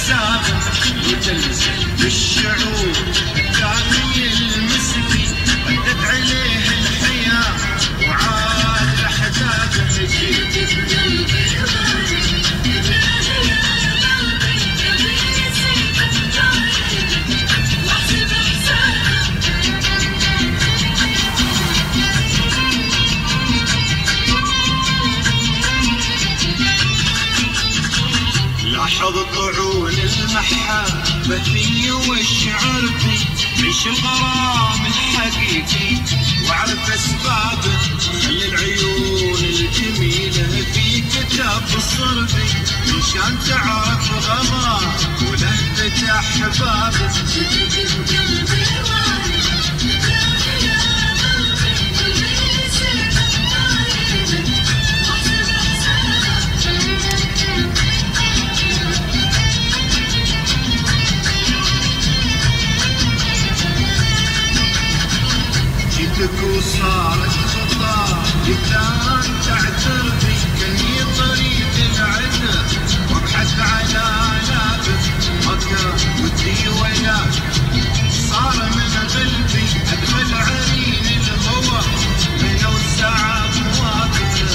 حسابه وتلزم بالشعور الثاني المسكي ردت عليه الحياة وعاد لحداده جيت لاحظ طعون المحبة في والشعر في عيش الغرام الحقيقي واعرف اسبابه خلي العيون الجميلة في كتاب الصرفي مشان تعرف غرام ولهفة احبابه وصارت خطاي كان تعترفي كني طريق العدا وابحث على نابه مكة ودي وياك صار من قلبي ادخل عرين الهوى من وسع مواقف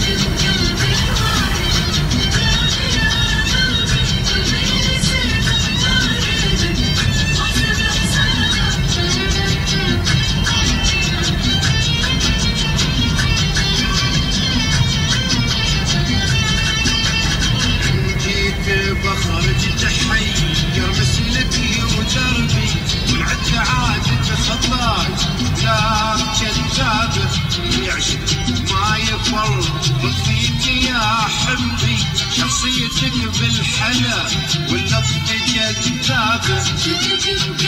بخرج تحير مسلكي ودربي والعد عادة خطاي لا كذابة يعشق ما يفرط فيك يا حبي شخصيتك بالحلا واللطف جذابة